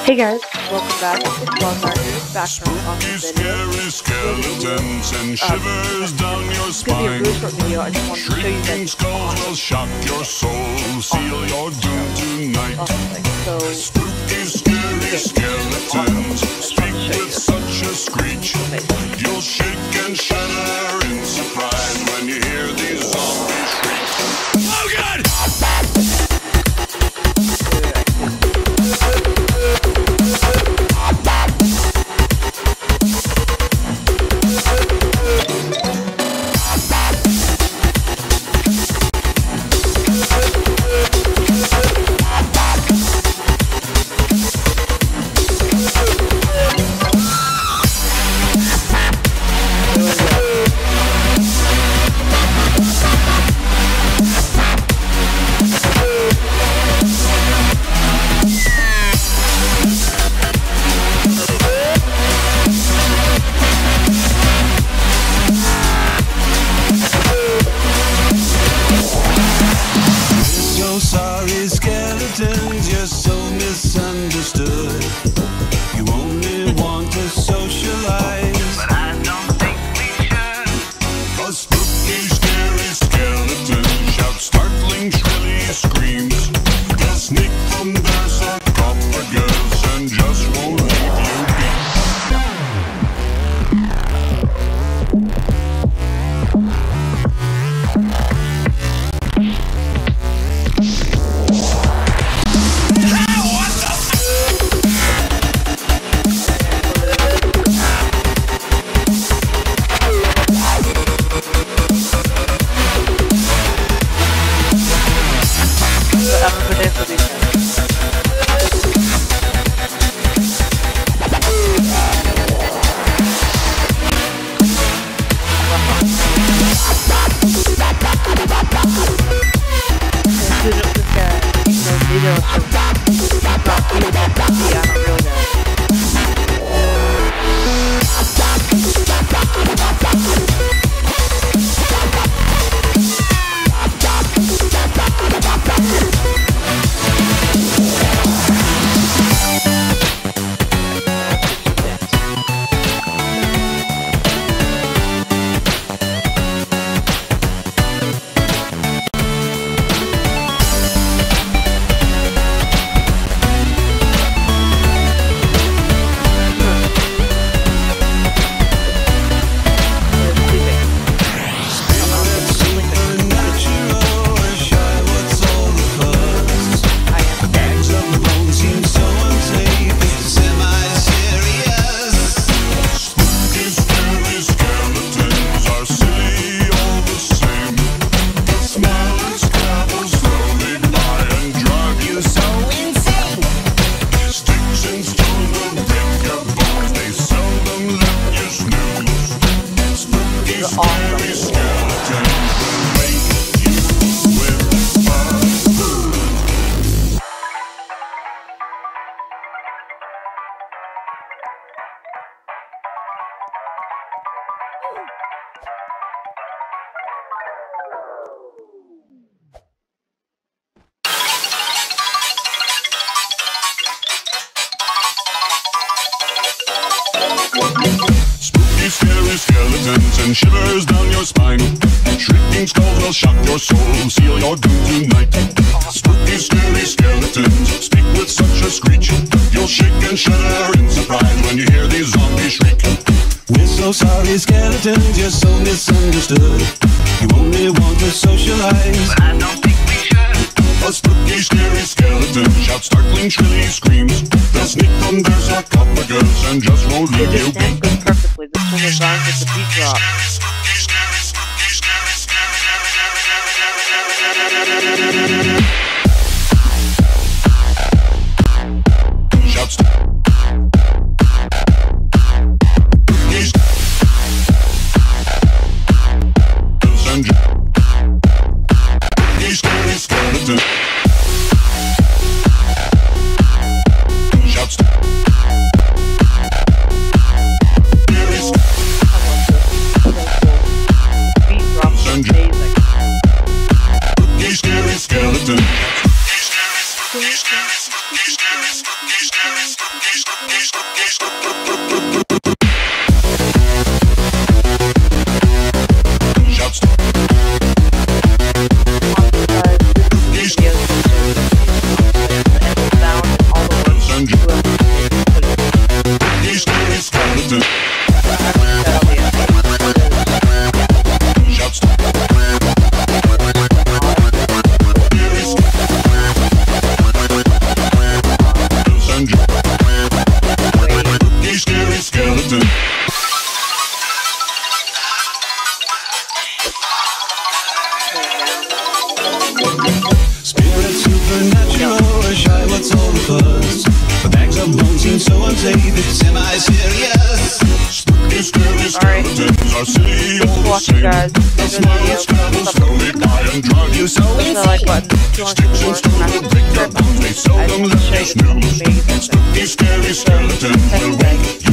Hey guys, welcome back. It's Walmart back from an awesome video. Skeletons and shivers down your It's gonna be a spine. really short video. I just wanted to show you guys Shrieking skulls will shock your soul, seal your doom tonight. So Spooky, scary skeletons speak with such a screech. You'll shake and shudder in surprise when you hear these zombies shriek. Oh God! Skeletons, you're so misunderstood. You only want to socialize, but I don't think we should. A spooky, scary skeleton shouts startling, shrilly screams. They'll sneak from their sarcophagus and just won't leave you be. Spooky, scary skeletons and shivers down your spine. Shrieking skulls will shock your soul, seal your doom tonight. Spooky, scary skeletons speak with such a screech. You'll shake and shudder in surprise when you hear these zombies shriek. We're so sorry, skeletons, you're so misunderstood. You only want to socialize, but I don't think we should. A spooky, scary skeleton shouts startling, shrilly screams. They'll sneak from their sarcophagus and just won't leave you be. this goes perfectly. This one is rhymes with the beat drop. Shouts. Scary skeleton. Shouts. Scary skeleton. serious. Spooky, scary skeletons are silly all the watch you same. guys. The smiles travel slowly by and drive you so Push the like button if you want to Sticks see and more. stones break your bones, they I seldom just let show you you snooze. the amazing Spooky, scary skeletons will wake